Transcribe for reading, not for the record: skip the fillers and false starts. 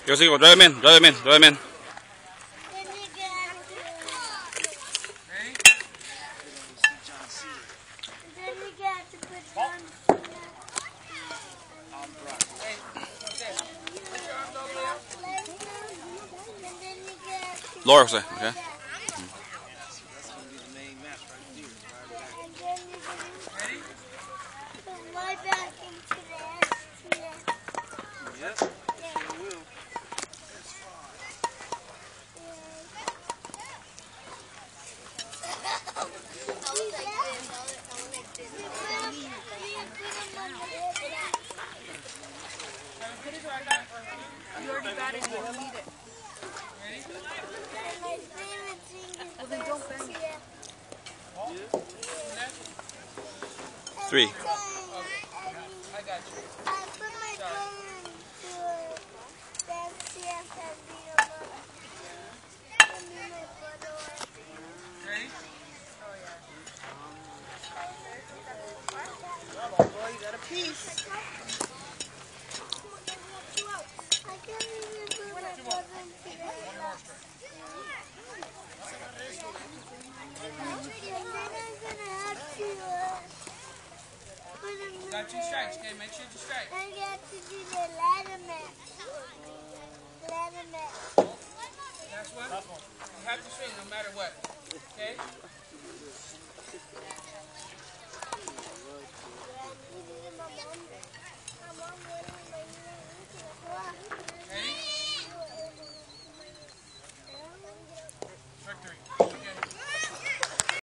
Yo sigo, drive him in, drive him in, drive him in. Laura, okay. You already got it, you don't need it. Ready? Well, then don't bang it. 3. I got you. I put my phone into that Ready? Oh, boy, you got a piece. I can't even put my phone into that. And then I'm gonna have to put them in Got 2 strikes, okay? Make sure you strike. I got to do the ladder match. Ladder match. Last one? You have to swing no matter what. Okay? My mom, what am I doing? Ready?